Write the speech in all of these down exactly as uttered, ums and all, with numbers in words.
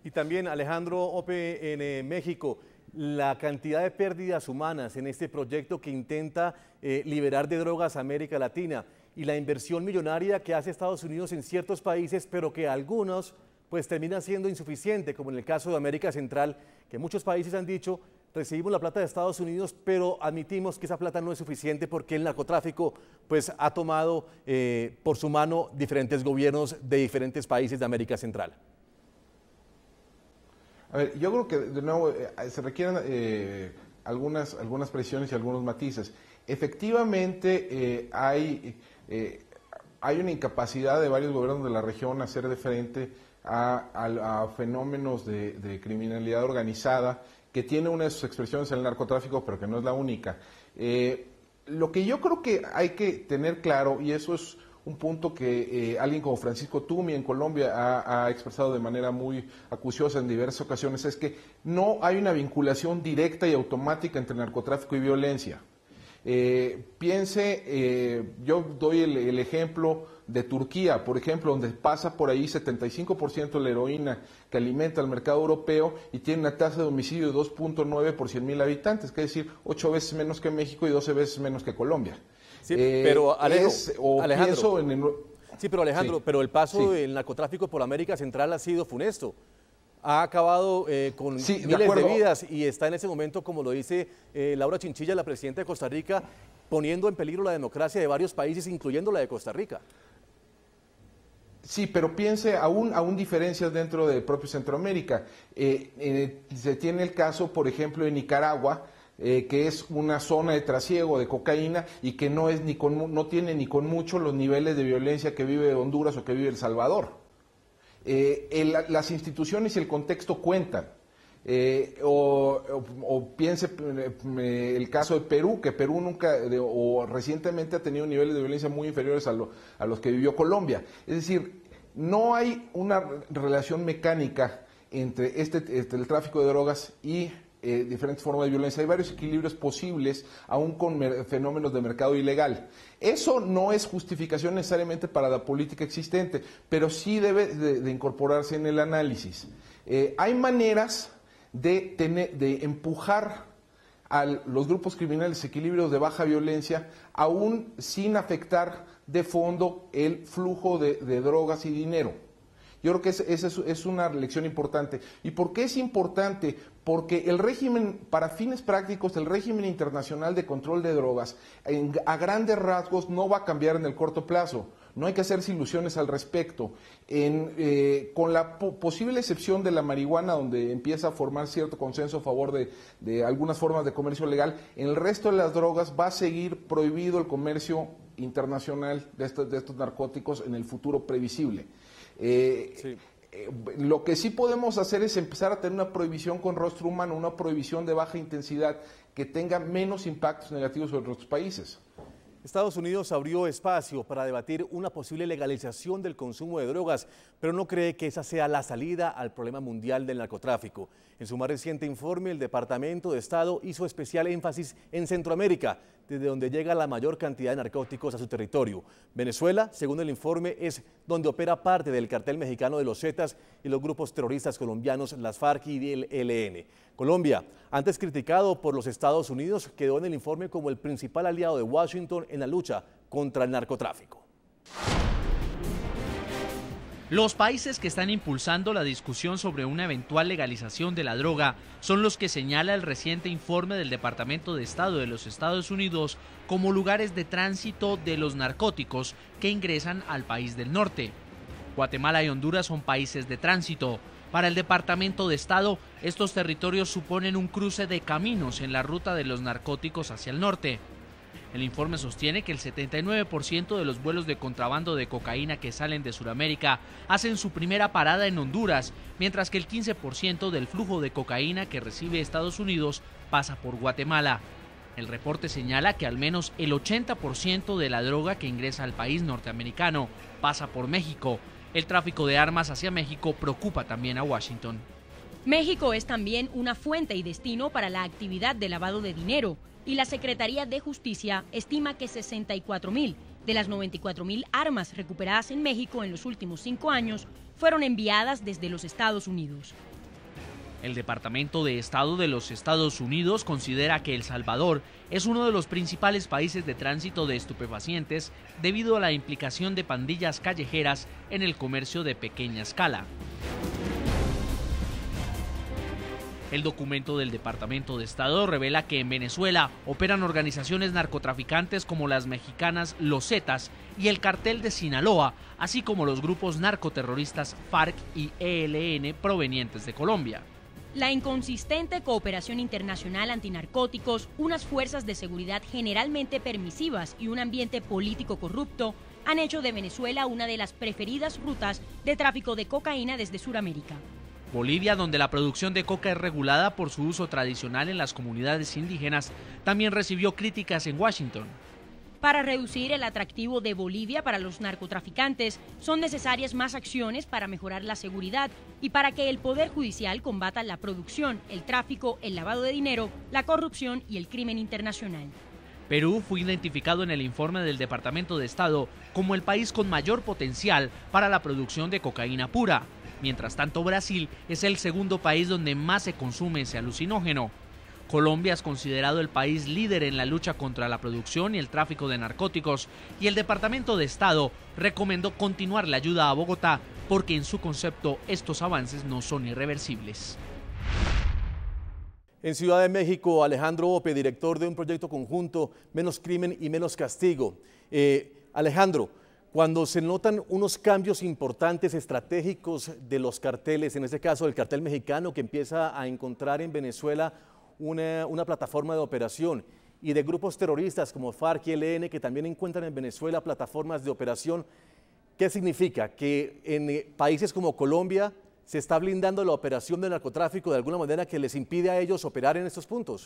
Y también, Alejandro Ope, en eh, México, la cantidad de pérdidas humanas en este proyecto que intenta eh, liberar de drogas a América Latina y la inversión millonaria que hace Estados Unidos en ciertos países, pero que algunos pues termina siendo insuficiente, como en el caso de América Central, que muchos países han dicho, recibimos la plata de Estados Unidos, pero admitimos que esa plata no es suficiente porque el narcotráfico pues ha tomado eh, por su mano diferentes gobiernos de diferentes países de América Central. A ver, yo creo que de nuevo eh, se requieren eh, algunas, algunas precisiones y algunos matices. Efectivamente eh, hay, eh, hay una incapacidad de varios gobiernos de la región a hacer de frente a, a, a fenómenos de, de criminalidad organizada que tiene una de sus expresiones en el narcotráfico, pero que no es la única. Eh, lo que yo creo que hay que tener claro, y eso es un punto que eh, alguien como Francisco Tumi en Colombia ha, ha expresado de manera muy acuciosa en diversas ocasiones, es que no hay una vinculación directa y automática entre narcotráfico y violencia. Eh, piense, eh, yo doy el, el ejemplo de Turquía, por ejemplo, donde pasa por ahí setenta y cinco por ciento de la heroína que alimenta al mercado europeo y tiene una tasa de homicidio de dos punto nueve por cien mil habitantes, que es decir, ocho veces menos que México y doce veces menos que Colombia. Sí, eh, pero Alejo, es, o Alejandro, en el, sí, pero Alejandro, sí, pero el paso sí. del narcotráfico por América Central ha sido funesto. Ha acabado eh, con sí, de miles acuerdo. de vidas y está en ese momento, como lo dice eh, Laura Chinchilla, la presidenta de Costa Rica, poniendo en peligro la democracia de varios países, incluyendo la de Costa Rica. Sí, pero piense, aún, aún diferencias dentro del propio Centroamérica. Eh, eh, se tiene el caso, por ejemplo, de Nicaragua, eh, que es una zona de trasiego de cocaína y que no, es ni con, no tiene ni con mucho los niveles de violencia que vive Honduras o que vive El Salvador. Eh, el, las instituciones y el contexto cuentan. Eh, o, o, o piense eh, el caso de Perú, que Perú nunca de, o recientemente ha tenido niveles de violencia muy inferiores a, lo, a los que vivió Colombia. Es decir, no hay una relación mecánica entre este, este el tráfico de drogas y eh, diferentes formas de violencia. Hay varios equilibrios posibles, aún con fenómenos de mercado ilegal. Eso no es justificación necesariamente para la política existente, pero sí debe de, de incorporarse en el análisis. Eh, hay maneras de, tener, de empujar a los grupos criminales equilibrios de baja violencia, aún sin afectar de fondo el flujo de, de drogas y dinero. Yo creo que esa es, es, es una lección importante. ¿Y por qué es importante? Porque el régimen, para fines prácticos, el régimen internacional de control de drogas, en, a grandes rasgos no va a cambiar en el corto plazo. No hay que hacerse ilusiones al respecto. En, eh, con la po posible excepción de la marihuana, donde empieza a formar cierto consenso a favor de, de algunas formas de comercio legal, en el resto de las drogas va a seguir prohibido el comercio internacional de estos, de estos narcóticos en el futuro previsible. Eh, sí. eh, lo que sí podemos hacer es empezar a tener una prohibición con rostro humano, una prohibición de baja intensidad que tenga menos impactos negativos sobre otros países. Estados Unidos abrió espacio para debatir una posible legalización del consumo de drogas, pero no cree que esa sea la salida al problema mundial del narcotráfico. En su más reciente informe, el Departamento de Estado hizo especial énfasis en Centroamérica, desde donde llega la mayor cantidad de narcóticos a su territorio. Venezuela, según el informe, es donde opera parte del cartel mexicano de los Zetas y los grupos terroristas colombianos, las FARC y el E L N. Colombia, antes criticado por los Estados Unidos, quedó en el informe como el principal aliado de Washington en la lucha contra el narcotráfico. Los países que están impulsando la discusión sobre una eventual legalización de la droga son los que señala el reciente informe del Departamento de Estado de los Estados Unidos como lugares de tránsito de los narcóticos que ingresan al país del norte. Guatemala y Honduras son países de tránsito. Para el Departamento de Estado, estos territorios suponen un cruce de caminos en la ruta de los narcóticos hacia el norte. El informe sostiene que el setenta y nueve por ciento de los vuelos de contrabando de cocaína que salen de Sudamérica hacen su primera parada en Honduras, mientras que el quince por ciento del flujo de cocaína que recibe Estados Unidos pasa por Guatemala. El reporte señala que al menos el ochenta por ciento de la droga que ingresa al país norteamericano pasa por México. El tráfico de armas hacia México preocupa también a Washington. México es también una fuente y destino para la actividad de lavado de dinero, y la Secretaría de Justicia estima que sesenta y cuatro mil de las noventa y cuatro mil armas recuperadas en México en los últimos cinco años fueron enviadas desde los Estados Unidos. El Departamento de Estado de los Estados Unidos considera que El Salvador es uno de los principales países de tránsito de estupefacientes debido a la implicación de pandillas callejeras en el comercio de pequeña escala. El documento del Departamento de Estado revela que en Venezuela operan organizaciones narcotraficantes como las mexicanas Los Zetas y el Cartel de Sinaloa, así como los grupos narcoterroristas FARC y E L N provenientes de Colombia. La inconsistente cooperación internacional antinarcóticos, unas fuerzas de seguridad generalmente permisivas y un ambiente político corrupto han hecho de Venezuela una de las preferidas rutas de tráfico de cocaína desde Sudamérica. Bolivia, donde la producción de coca es regulada por su uso tradicional en las comunidades indígenas, también recibió críticas en Washington. Para reducir el atractivo de Bolivia para los narcotraficantes, son necesarias más acciones para mejorar la seguridad y para que el Poder Judicial combata la producción, el tráfico, el lavado de dinero, la corrupción y el crimen internacional. Perú fue identificado en el informe del Departamento de Estado como el país con mayor potencial para la producción de cocaína pura. Mientras tanto, Brasil es el segundo país donde más se consume ese alucinógeno. Colombia es considerado el país líder en la lucha contra la producción y el tráfico de narcóticos, y el Departamento de Estado recomendó continuar la ayuda a Bogotá porque en su concepto estos avances no son irreversibles. En Ciudad de México, Alejandro Ope, director de un proyecto conjunto, Menos Crimen y Menos Castigo. Eh, Alejandro, cuando se notan unos cambios importantes estratégicos de los carteles, en este caso el cartel mexicano que empieza a encontrar en Venezuela una, una plataforma de operación, y de grupos terroristas como FARC y E L N que también encuentran en Venezuela plataformas de operación, ¿qué significa? ¿Que en países como Colombia se está blindando la operación del narcotráfico de alguna manera que les impide a ellos operar en estos puntos?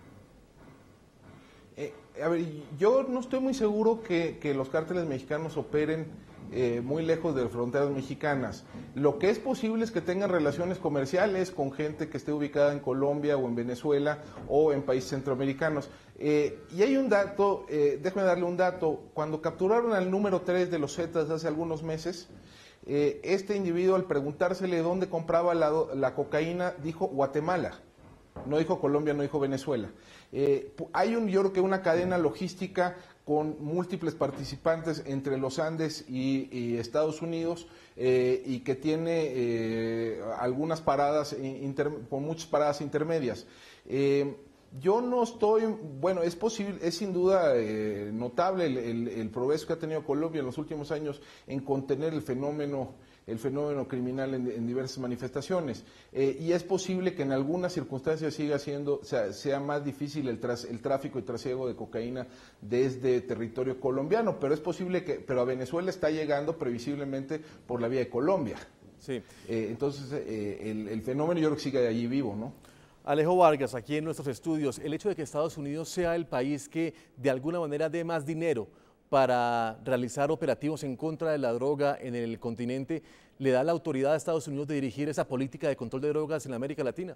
Eh, a ver, yo no estoy muy seguro que, que los cárteles mexicanos operen eh, muy lejos de las fronteras mexicanas. Lo que es posible es que tengan relaciones comerciales con gente que esté ubicada en Colombia o en Venezuela o en países centroamericanos. Eh, y hay un dato, eh, déjame darle un dato, cuando capturaron al número tres de los Zetas hace algunos meses, eh, este individuo al preguntársele dónde compraba la, la cocaína dijo Guatemala. No dijo Colombia, no dijo Venezuela. Eh, hay un, yo creo que una cadena logística con múltiples participantes entre los Andes y, y Estados Unidos eh, y que tiene eh, algunas paradas, inter, con muchas paradas intermedias. Eh, yo no estoy, bueno, es posible, es sin duda eh, notable el, el, el progreso que ha tenido Colombia en los últimos años en contener el fenómeno el fenómeno criminal en, en diversas manifestaciones. Eh, y es posible que en algunas circunstancias siga siendo, sea, sea más difícil el, tras, el tráfico y trasiego de cocaína desde territorio colombiano, pero es posible que, pero a Venezuela está llegando previsiblemente por la vía de Colombia. Sí. Eh, entonces, eh, el, el fenómeno yo creo que sigue allí vivo, ¿no? Alejo Vargas, aquí en nuestros estudios, el hecho de que Estados Unidos sea el país que de alguna manera dé más dinero para realizar operativos en contra de la droga en el continente, ¿le da la autoridad a Estados Unidos de dirigir esa política de control de drogas en América Latina?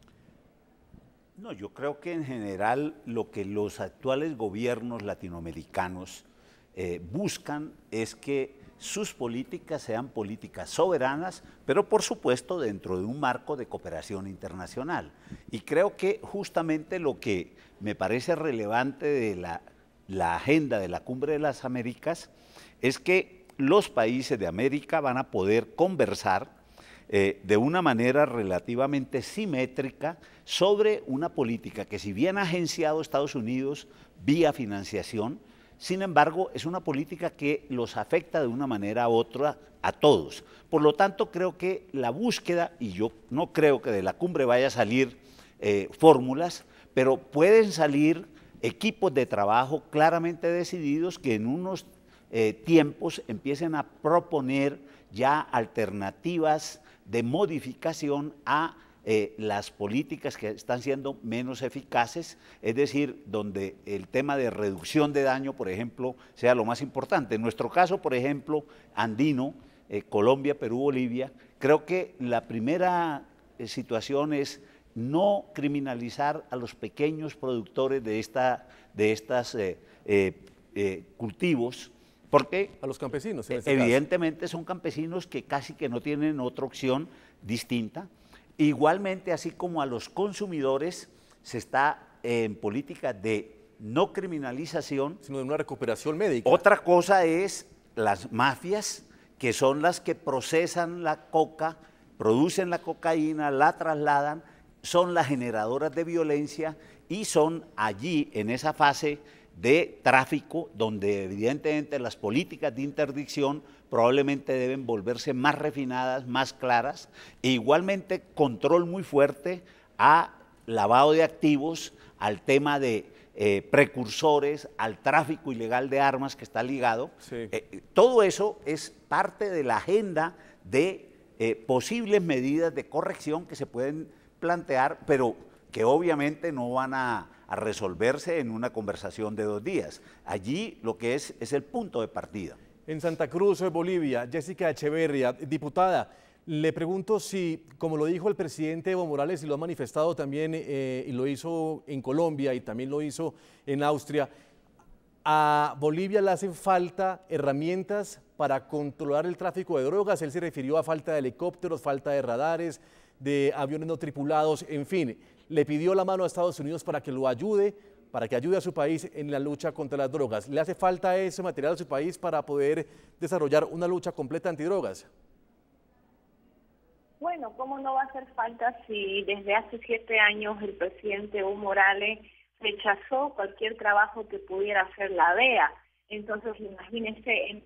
No, yo creo que en general lo que los actuales gobiernos latinoamericanos eh, buscan es que sus políticas sean políticas soberanas, pero por supuesto dentro de un marco de cooperación internacional. Y creo que justamente lo que me parece relevante de la la agenda de la Cumbre de las Américas es que los países de América van a poder conversar eh, de una manera relativamente simétrica sobre una política que, si bien ha agenciado Estados Unidos vía financiación, sin embargo es una política que los afecta de una manera u otra a todos. Por lo tanto, creo que la búsqueda, y yo no creo que de la cumbre vaya a salir eh, fórmulas, pero pueden salir equipos de trabajo claramente decididos que en unos eh, tiempos empiecen a proponer ya alternativas de modificación a eh, las políticas que están siendo menos eficaces, es decir, donde el tema de reducción de daño, por ejemplo, sea lo más importante. En nuestro caso, por ejemplo, andino, eh, Colombia, Perú, Bolivia, creo que la primera eh, situación es no criminalizar a los pequeños productores de, esta, de estas eh, eh, eh, cultivos, porque a los campesinos, en este evidentemente caso. Son campesinos que casi que no tienen otra opción distinta. Igualmente, así como a los consumidores, se está en política de no criminalización, sino de una recuperación médica. Otra cosa es las mafias, que son las que procesan la coca, producen la cocaína, la trasladan, son las generadoras de violencia y son allí, en esa fase de tráfico, donde evidentemente las políticas de interdicción probablemente deben volverse más refinadas, más claras, e igualmente control muy fuerte a lavado de activos, al tema de eh, precursores, al tráfico ilegal de armas que está ligado. Sí. Eh, todo eso es parte de la agenda de eh, posibles medidas de corrección que se pueden plantear, pero que obviamente no van a, a resolverse en una conversación de dos días. Allí lo que es es el punto de partida. En Santa Cruz, Bolivia, Jessica Echeverria, diputada, le pregunto si, como lo dijo el presidente Evo Morales y lo ha manifestado también, eh, y lo hizo en Colombia y también lo hizo en Austria, a Bolivia le hacen falta herramientas para controlar el tráfico de drogas. Él se refirió a falta de helicópteros, falta de radares, de aviones no tripulados, en fin, le pidió la mano a Estados Unidos para que lo ayude, para que ayude a su país en la lucha contra las drogas. ¿Le hace falta ese material a su país para poder desarrollar una lucha completa antidrogas? Bueno, ¿cómo no va a hacer falta si desde hace siete años el presidente Evo Morales rechazó cualquier trabajo que pudiera hacer la D E A? Entonces, imagínense, en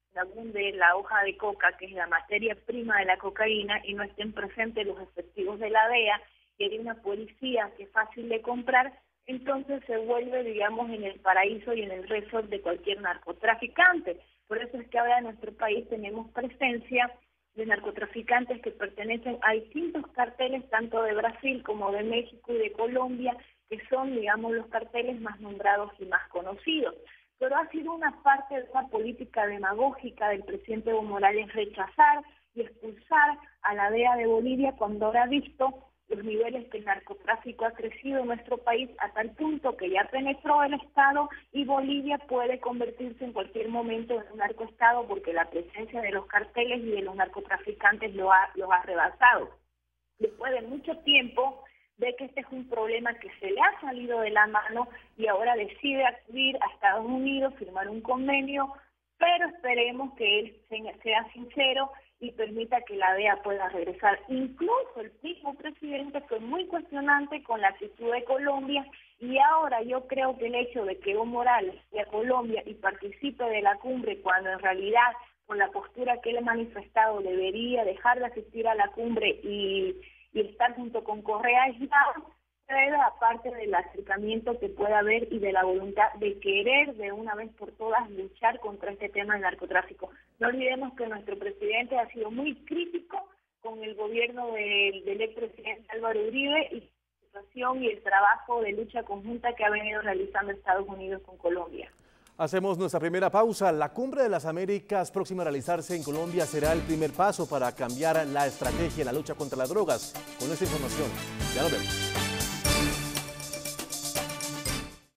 de la hoja de coca, que es la materia prima de la cocaína, y no estén presentes los efectivos de la D E A, y hay una policía que es fácil de comprar, entonces se vuelve, digamos, en el paraíso y en el resort de cualquier narcotraficante. Por eso es que ahora en nuestro país tenemos presencia de narcotraficantes que pertenecen a distintos carteles, tanto de Brasil como de México y de Colombia, que son, digamos, los carteles más nombrados y más conocidos. Pero ha sido una parte de una política demagógica del presidente Evo Morales rechazar y expulsar a la D E A de Bolivia cuando ahora ha visto los niveles que el narcotráfico ha crecido en nuestro país a tal punto que ya penetró el Estado y Bolivia puede convertirse en cualquier momento en un narcoestado porque la presencia de los carteles y de los narcotraficantes lo ha, lo ha rebasado. Después de mucho tiempo ve que este es un problema que se le ha salido de la mano y ahora decide acudir a Estados Unidos, firmar un convenio, pero esperemos que él sea sincero y permita que la D E A pueda regresar. Incluso el mismo presidente fue muy cuestionante con la actitud de Colombia y ahora yo creo que el hecho de que Evo Morales vaya a Colombia y participe de la cumbre cuando en realidad con la postura que él ha manifestado debería dejar de asistir a la cumbre y, y estar junto con Correa aislado, aparte del acercamiento que pueda haber y de la voluntad de querer de una vez por todas luchar contra este tema del narcotráfico. No olvidemos que nuestro presidente ha sido muy crítico con el gobierno del, del expresidente Álvaro Uribe y la situación y el trabajo de lucha conjunta que ha venido realizando Estados Unidos con Colombia. Hacemos nuestra primera pausa. La Cumbre de las Américas próxima a realizarse en Colombia será el primer paso para cambiar la estrategia en la lucha contra las drogas. Con esta información, ya nos vemos.